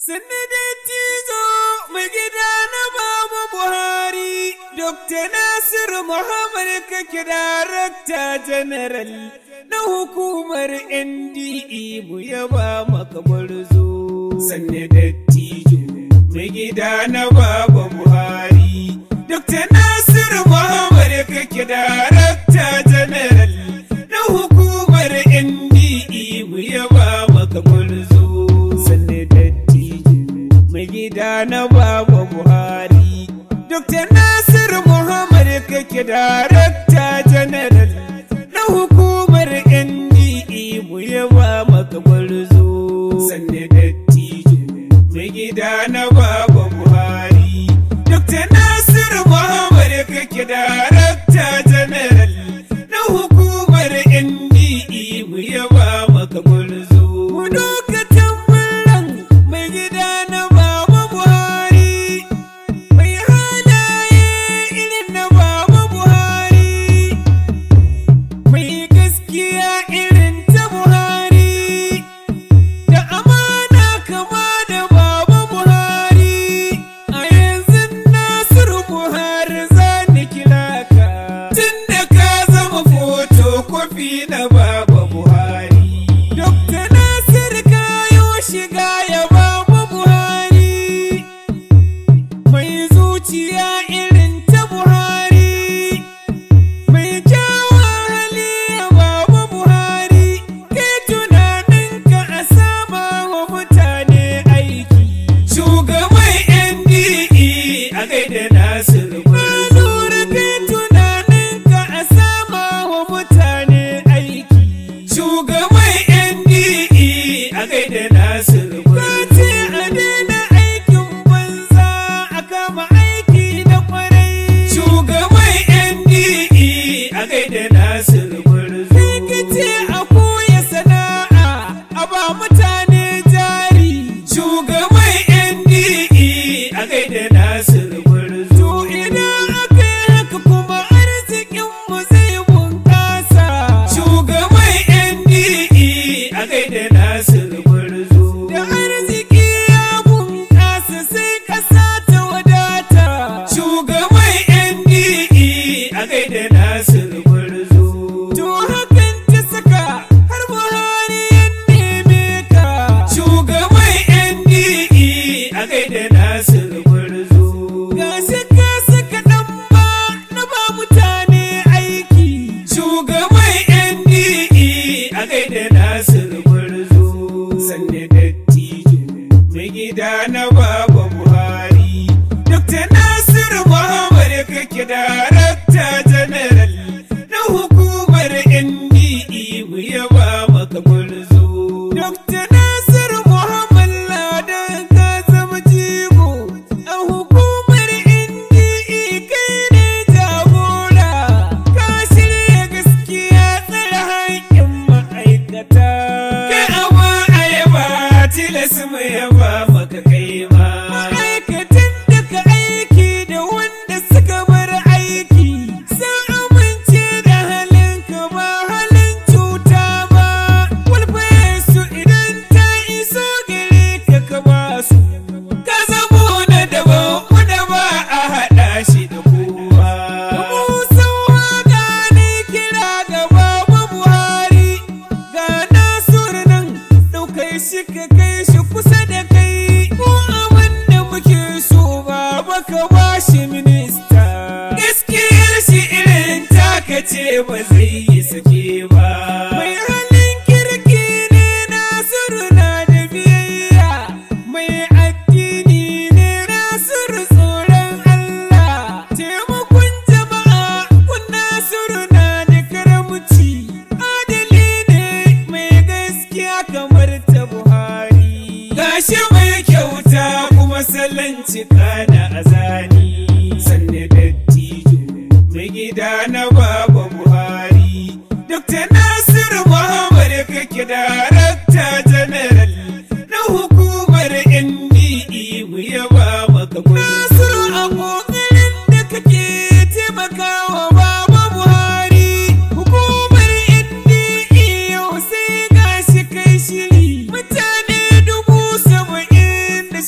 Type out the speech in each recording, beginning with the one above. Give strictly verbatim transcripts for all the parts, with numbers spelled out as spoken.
Sannu dattijo mai gida na Baba Buhari, Dokta Nasiru Muhammad kake Darakta General na hukumar N D E mu yaba maka gwarzo. Sannu dattijo mai gida na Baba Buhari, Dokta Nasiru Muhammad kake Darakta General na hukumar N D E mu yaba maka gwarzo. Sannu mai gida na Baba Buhari, Dokta Nasiru Muhammad kake Darakta General na hukumar N D E mu yaba maka gwarzo. Sanne dattijo mai gida na Baba Buhari, Dokta Nasiru Muhammad kake Darakta General na hukumar N D E mu yaba maka gwarzo. Mutane dubu saba'in da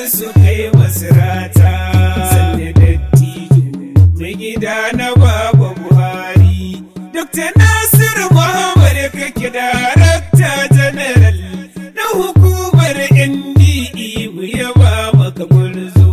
su kai masirata. Sanne dattijo mai gida na Baba Buhari, Dokta Nasiru Muhammad kake darakta general na hukumar N D E, mu yaba maka gwarzo.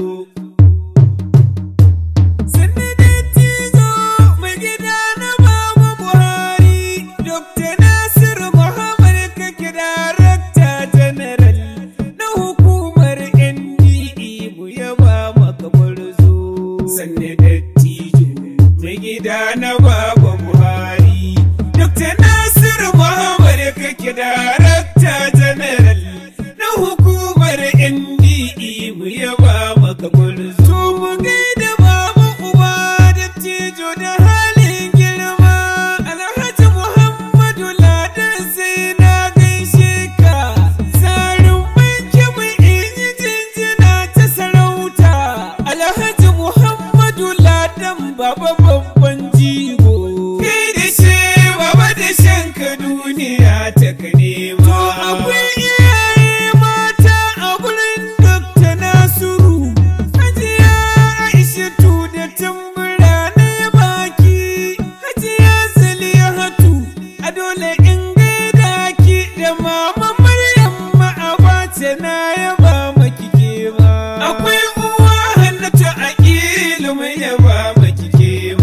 Sanne dattijo mai gida na Baba Buhari, Dokta Nasiru Muhammad kake darakta general na hukumar N D E, mu yaba maka gwarzo. Sanne dattijo mai gida na Baba Buhari, Dokta Nasiru Muhammad kake darakta general na hukumar N D E, mu yaba maka gwarzo. To mu gaida Baba Uba dattijo da halin girma, Alhaji Muhammadu Ladan sai na gaishe ka. Tsarin banki mu inji jinjina ta sarauta, Alhaji Muhammadu Ladan baba babban jigo. Kai da shi baba da shanka duniya ta ka nema. To akwai iyaye mata a gurin Dokta Nasiru, Hajiya Aishatu da tambura na baki, Hajiya Zalihatu a dole in gaida ki, da Mama Maryam Ma'abace na yaba maki kema. Akwai uwa Hannatu a ilu mai yaba maki kema.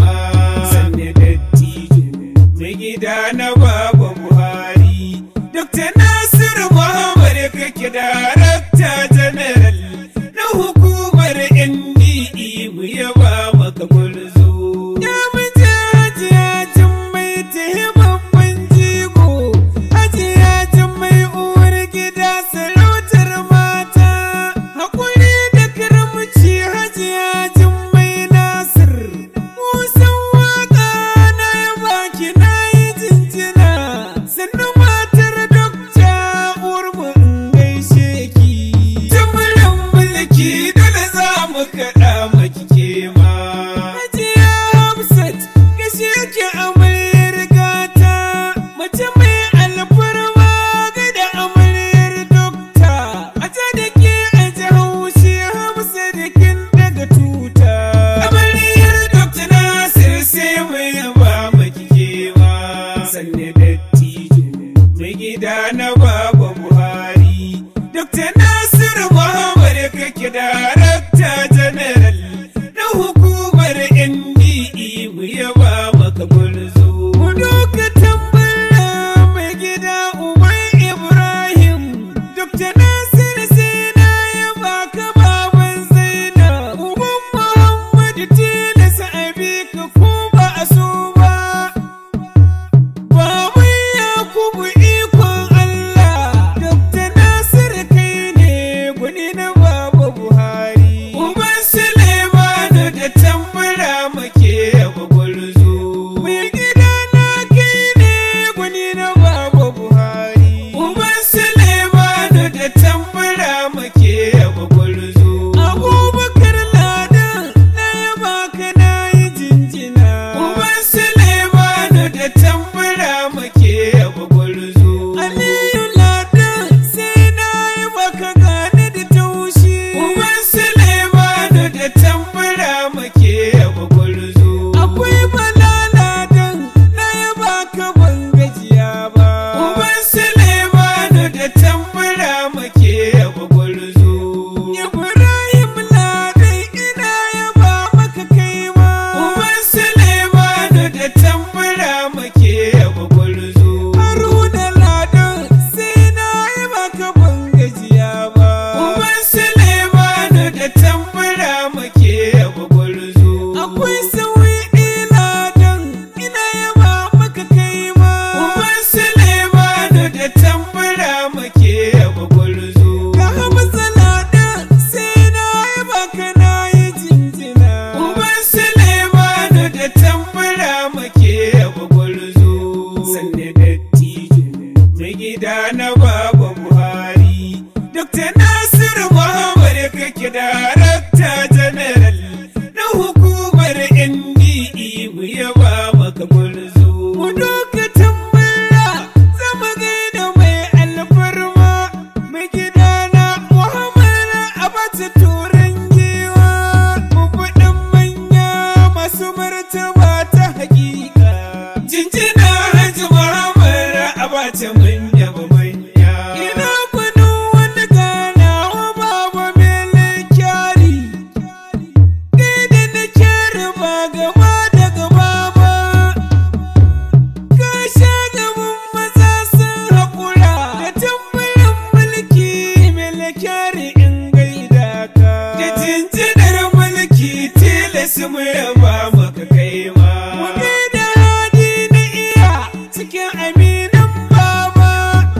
masu turan giwa, mafaɗin manya masu martaba ta hakika. Jinjina Hajji Muhammad Abacha manya ba manya. Ina gwanin wani ganawa baba mai kyari, kai da na kyari ba gaba da gaba ba. Ka sha gaban maza sun haƙura da tambarin mulki mai kyari in gaida ka. Da jinjinar mulki tilas mu yaba maka kai ma. Mu gaida hadi na iya cikin aminan baba,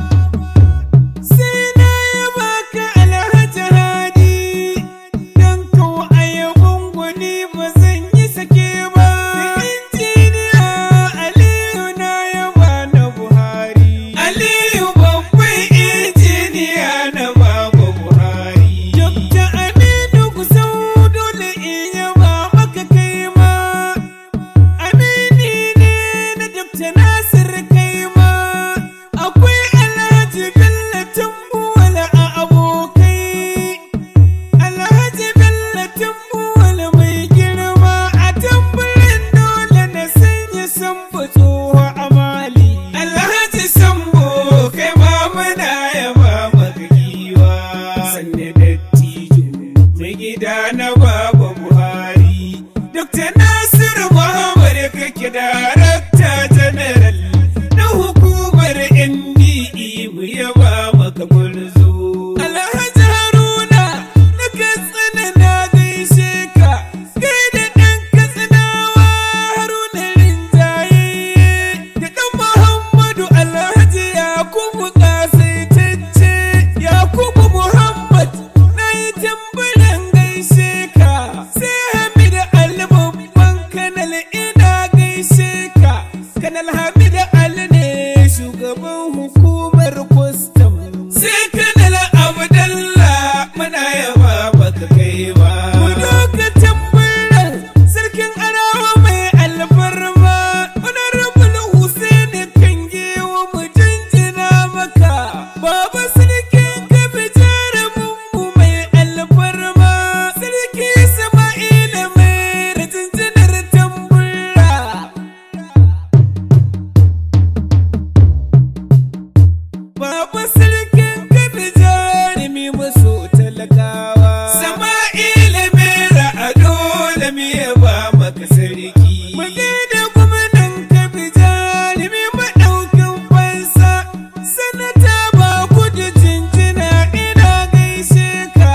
sai na yaba ka Alhaji Hadi, dan kawo a yabon gwani ba zan yi sake ba. Da injiniya Aliyu na yaba na Buhari, Aliyu babban injiniya na baba Buhari. Dokta Aminu Gusau dole in yaba maka kai ma, amini ne na Dokta Nasir kai ma. Akwai Alhaji Bello Tambuwal a abokai, Alhaji Bello Tambuwal mai girma a tambarin dole na sanya Sambo tsoho amali. Alhaji Sambo kai ma muna yaba maka giwa, sanne dattijo mai gida na baba Buhari. Dokta Nasiru Muhammad kake darakta general na hukumar N D E, mu yaba maka gwarzo. Alhaji Haruna na Katsina na gaishe ka, kai da ɗan Katsinawa Haruna rinjayayye, da ɗan Muhammadu Alhaji Yakubu ƙasaitacce, Yakubu Muhammad na yi tambarin gaishe ka, sai Hamida Ali babban kanal ina gaishe ka. Kanal Hamida Ali ne shugaban hukumar kwastam, sai Kanal Abdallah muna yaba baka kai ba. Mu doka tambarar sarkin Arawa mai alfarma, Honorable Hussein Kangewa mu jinjina maka. Baba sarkin Kabi jarumin mu mai alfarma, sarki Isma'ila mai da jinjinar tambura. Baba sarkin Kabi jarumi maso talakawa, Sama'ila mera a dole mu yaba maka sarki. Mu gaida gwamnan Kabi jarumi maɗaukin fansa, sanata ba kudu jinjina ina gaishe ka.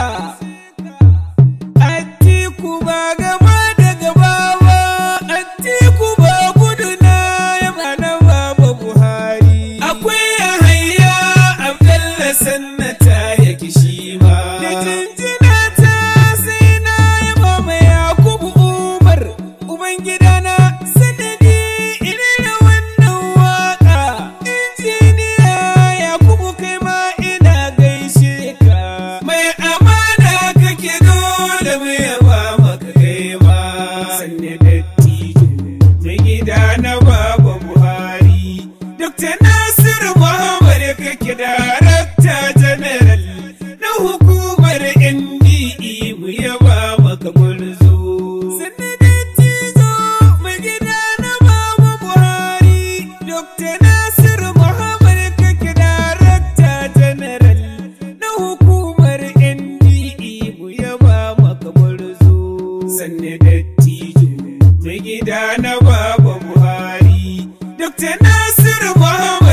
Atiku ba gaba da gaba ba, Atiku ba gudu na yaba na baba Buhari. Akwai Yahaya Abdallah sannata yake shi ma. Da jinjina ta sai na yaba mai Yakubu Umar, uban gidana sanadi irin wannan waka. Injiniya Yakubu kai ma ina gaishe ka, mai amana kake dole mu yaba maka kai ma. Sanne dattijo mai gida na baba Buhari, Dokta Nasiru Muhammad kake darakta general na hukumar N D E, mu yaba maka gwarzo. Sanne dattijo mai gida na baba Buhari, Dokta Nasiru Muhammad kake darakta general na hukumar N D E, mu yaba maka gwarzo. Sanne dattijo mai gida na baba Buhari, Dokta Nasiru Muhammad